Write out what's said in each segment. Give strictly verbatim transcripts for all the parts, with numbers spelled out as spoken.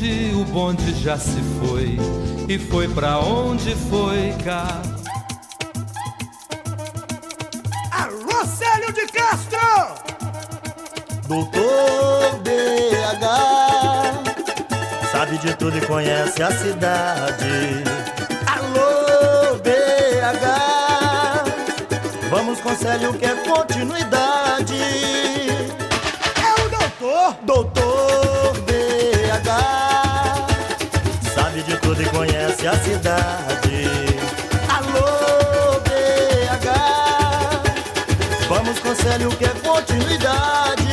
onde o bonde já se foi, e foi pra onde foi cá. Alô, Célio de Castro! Doutor B H sabe de tudo e conhece a cidade. Alô, B H, vamos com Célio que é continuidade. É o doutor! Doutor B H sabe de tudo e conhece a cidade. Alô, B H, vamos com Célio que é continuidade.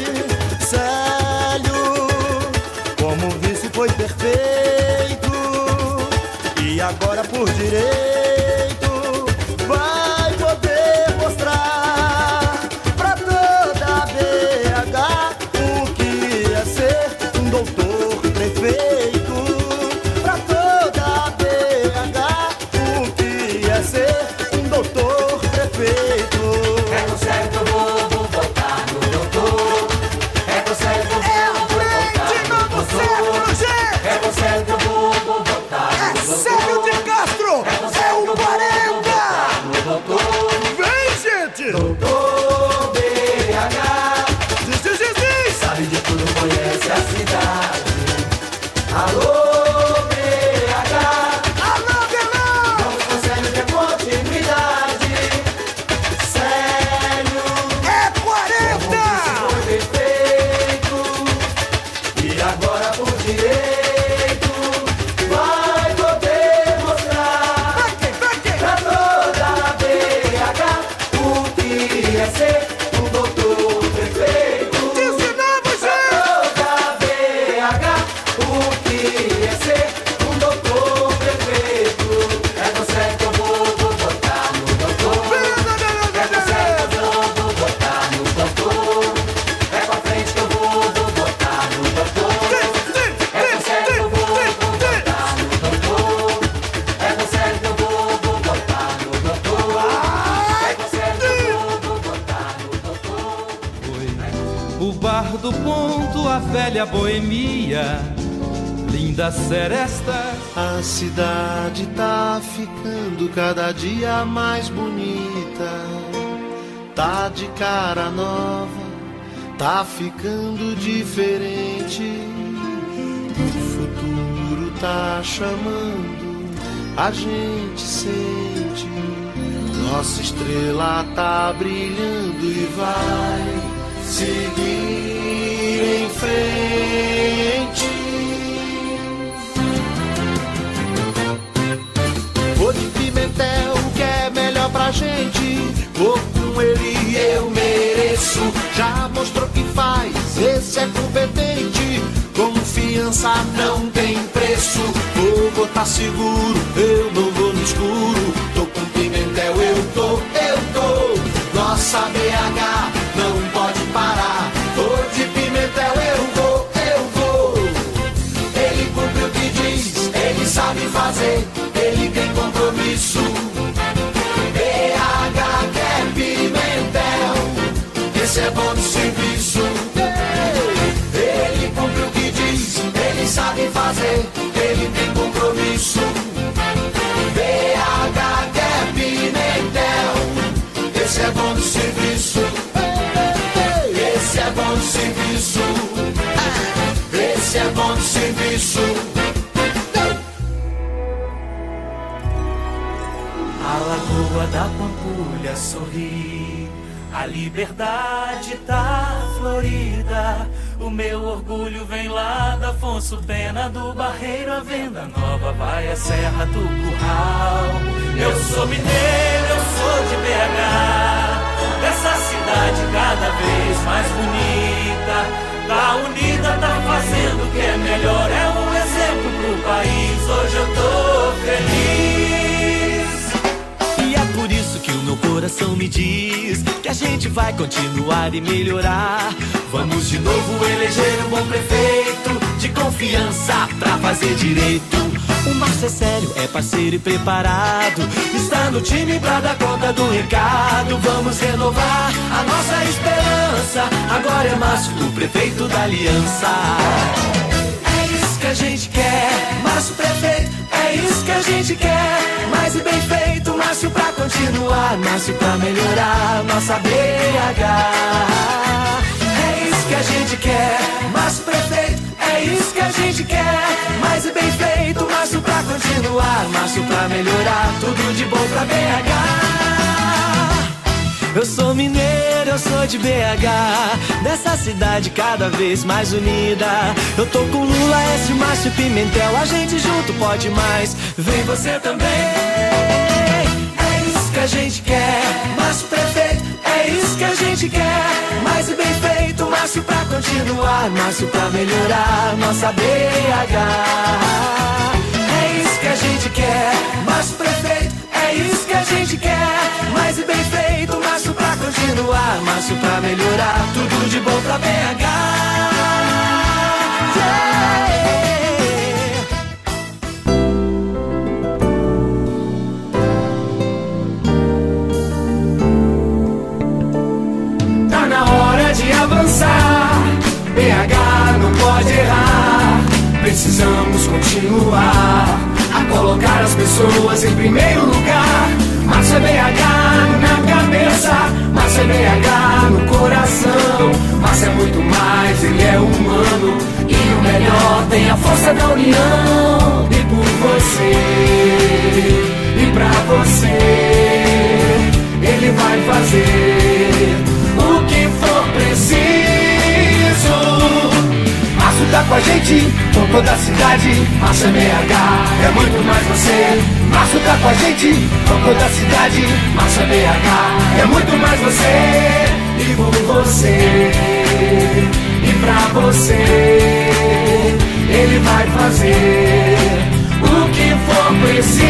Célio, como vice foi perfeito, e agora por direito vai poder mostrar pra toda a B H o que é ser um doutor prefeito. Pra toda a B H o que é ser um doutor prefeito. É com Célio que eu vou, vou votar no doutor. É com Célio que eu vou, É o vou frente votar no novo certo, doutor. gente! É com Célio que eu vou, vou votar É no doutor. Célio de Castro! É o quarenta! No doutor. Vem, gente! Doutor B H Diz, diz, diz, diz! sabe de tudo, conhece a cidade. Alô, B H, Alô, Belão! vamos com Célio que é continuidade. Célio, É quarenta! foi perfeito, e agora por direito vai poder mostrar Pra quê? Pra quê? pra toda a B H o que é ser um doutor perfeito. Diz de novo, Pra gente! toda a B H o que é ser um doutor perfeito. É com Célio que eu vou, vou votar no doutor. É com Célio que eu vou, vou votar no doutor. É com a frente que eu vou, vou votar no doutor. É com Célio que eu vou, vou votar no doutor. É com Célio que eu vou, vou votar no doutor. É com Célio que eu vou, vou votar no doutor. Foi o bar do ponto, a velha boemia, linda seresta. A cidade tá ficando cada dia mais bonita. Tá de cara nova, tá ficando diferente. O futuro tá chamando, a gente sente. Nossa estrela tá brilhando e vai seguir em frente. Vou de Pimentel, que é melhor pra gente. Vou com ele, eu mereço. Já mostrou que faz, esse é competente. Confiança não tem preço. Vou botar seguro, eu não vou no escuro. Tô com Pimentel, eu tô, eu tô. Nossa B H não pode parar. Vou de Pimentel, eu vou, eu vou. Ele cumpre o que diz, ele sabe fazer. Ele tem compromisso. B H quer Pimentel, esse é bom de serviço. Ele cumpre o que diz, ele sabe fazer. Ele tem compromisso. B H quer Pimentel, esse é bom de serviço. Esse é bom de serviço. Esse é bom de serviço. A lagoa da Pampulha sorri, a liberdade tá florida. O meu orgulho vem lá da Afonso Pena, do Barreiro à Venda Nova, vai a Serra do Curral. Eu sou mineiro, eu sou de B H, dessa cidade cada vez mais bonita. Tá unida, tá fazendo o que é melhor, é um exemplo pro país. Hoje eu tô feliz. E é por isso que o meu coração me diz que a gente vai continuar e melhorar. Vamos de novo eleger um bom prefeito, de confiança pra fazer direito. O Márcio é sério, é parceiro e preparado, está no time pra dar conta do recado. Vamos renovar a nossa esperança, agora é Márcio, o prefeito da aliança. É isso que a gente quer. Márcio Prefeito, é isso que a gente quer. Mais e bem feito, Márcio pra continuar, Márcio pra melhorar nossa B H. É isso que a gente quer. Márcio Prefeito, é isso que a gente quer. Mais e bem feito, Márcio pra continuar, Márcio pra melhorar tudo de bom pra B H. Eu sou mineiro, eu sou de B H, dessa cidade cada vez mais unida. Eu tô com Lula, Écio, Márcio, Pimentel, a gente junto pode mais, vem você também. É isso que a gente quer, Márcio Prefeito, é isso que a gente quer. Mais e bem feito, Márcio pra continuar, Márcio pra melhorar nossa B H. É isso que a gente quer, Márcio Prefeito, é isso que a gente quer. Mais e bem feito, Márcio pra continuar, Márcio pra melhorar tudo de bom pra B H. Yeah. Tá na hora de avançar, B H não pode errar. Precisamos continuar a colocar as pessoas em primeiro lugar. Márcio é B H na cabeça, Márcio é B H no coração. Márcio é muito mais, ele é humano. E o melhor tem a força da união. E por você, e pra você, ele vai fazer o que for preciso. Márcio tá com a gente, com toda a cidade. Márcio é B H, é muito mais você. Márcio tá com a gente, com toda a cidade. Márcio é B H, é muito mais você. E por você, e pra você, ele vai fazer o que for preciso.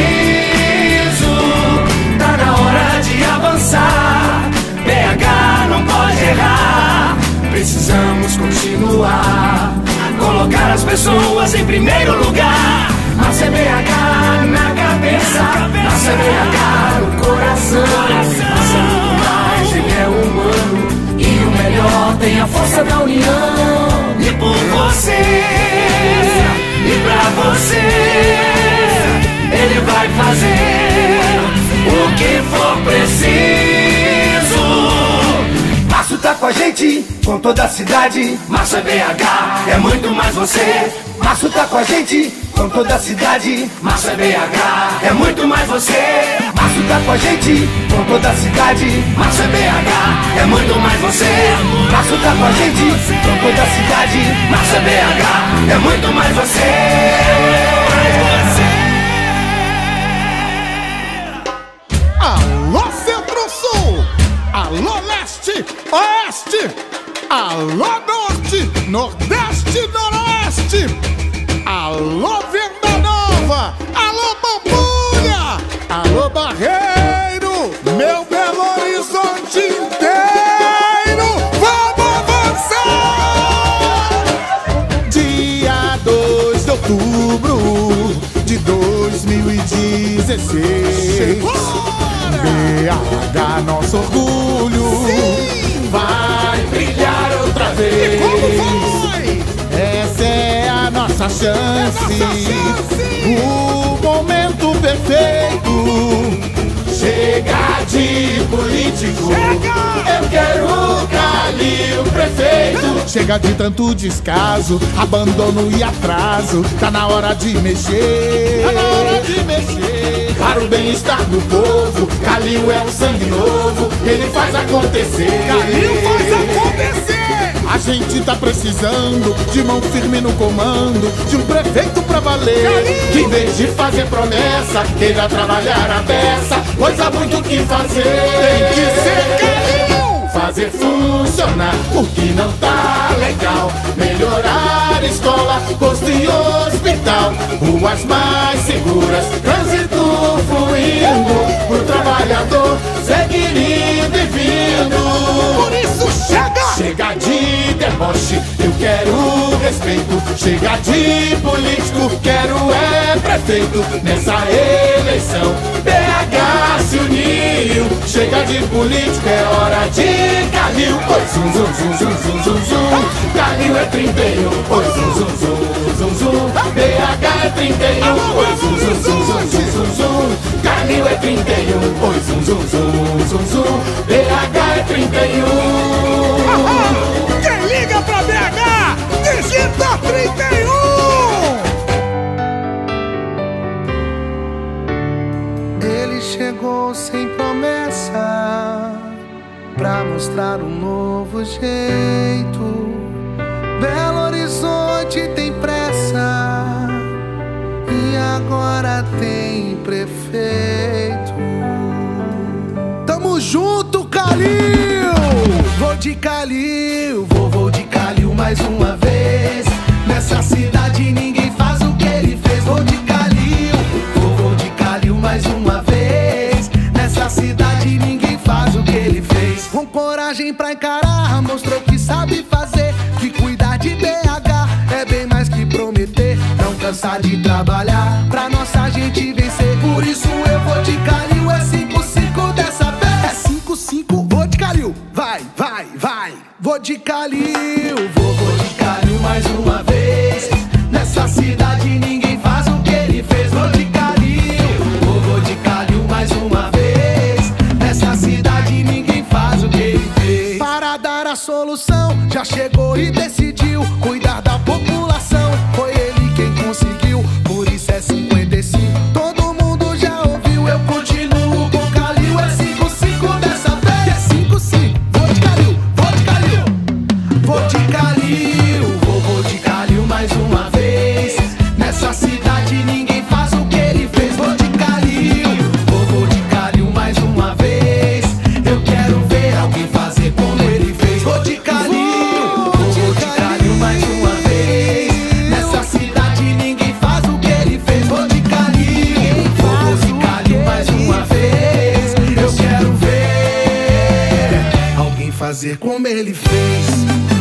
Tá na hora de avançar, B H não pode errar. Precisamos continuar, colocar as pessoas em primeiro lugar. Márcio é B H na cabeça, Márcio é B H no coração. Márcio é muito mais, ele é humano. E o melhor tem a força da união. E por você, e pra você, ele vai fazer o que for preciso. Márcio tá com a gente, com toda a cidade. Márcio é B H, é muito mais você. Márcio tá com a gente, com toda a cidade. Márcio é B H, é muito mais você. Márcio tá com a gente, com toda a cidade. Márcio é B H, é muito mais você. Márcio tá com a gente, com toda a cidade. Márcio é B H, é muito mais você. Alô Centro-Sul, alô Leste, Oeste, alô Norte, Nordeste, Noroeste, alô Venda Nova, alô Pampulha, alô Barreiro, meu Belo Horizonte inteiro, vamos avançar! Dia dois de outubro de dois mil e dezesseis, B H, nosso orgulho, sim, vai brilhar outra vez. E como foi? Essa é a nossa chance, é nossa chance. O momento perfeito. Chega de político, chega. Eu quero Calil prefeito. Chega de tanto descaso, abandono e atraso. Tá na hora de mexer, tá na hora de mexer para o bem-estar do povo. Calil é um sangue novo, ele faz acontecer. Calil faz acontecer. A gente tá precisando de mão firme no comando, de um prefeito pra valer, Calil, que em vez de fazer promessa, queira trabalhar a beça, pois há muito o que fazer. Tem que ser Calil, fazer funcionar o que não tá legal, melhorar escola, posto e hospital, ruas mais seguras, trânsito fluindo, pro trabalhador seguir indo e vindo. Por isso chega! Chega de deboche, eu quero respeito. Chega de político, quero é prefeito. Nessa eleição, B H se uniu. Chega de político, é hora de Calil. Oi, zum, zum, zum, zum, zum, zum, zum. Calil é trinta e um. Oi, zum, zum, zum, zum, zum. B é trinta e um, oi zum zum zum zum zum zum zum. Calil é trinta e um, oi zum zum zum zum zum. B H é trinta e um. Quem liga pra B H, digita trinta e um. Ele chegou sem promessa pra mostrar um novo jeito. Belo Horizonte tem pressa e agora tem prefeito. Tamo junto, Calil! Vou de Calil, vou, vou de Calil mais uma vez. Nessa cidade ninguém faz o que ele fez. Vou de Calil, vou, vou de Calil mais uma vez. Nessa cidade ninguém faz o que ele fez. Com coragem pra encarar, mostrou que sabe fazer. Que cuidar de B H é bem mais que prometer. Não cansar de trabalhar pra nossa gente vencer. Por isso eu vou de Calil, é cinco cinco dessa vez. É cinco cinco, vou de Calil, vai, vai, vai. Vou de Calil, vou, vou de Calil mais uma vez. Nessa cidade ninguém faz o que ele fez. Vou de Calil, vou, vou de Calil mais uma vez. Nessa cidade ninguém faz o que ele fez. Para dar a solução, já chegou e decidiu cuidar da população. Foi ele quem conseguiu, por isso é cinquenta e cinco. Todo mundo já ouviu, eu continuo com Calil. É cinco cinco dessa vez. É cinco cinco, vou de Calil, vou de Calil. Vou de Calil, vou, vou de Calil mais uma vez. Nessa cidade ninguém faz o que ele fez. Vou de Calil, vou, vou de Calil mais uma vez. Eu quero ver alguém fazer como ele fez. Vou de Calil, vou, vou de Calil mais uma vez. Nessa cidade ninguém faz o que ele fez. Vou de Calil, vou, vou de Calil mais uma vez. Eu quero ver alguém fazer como ele fez.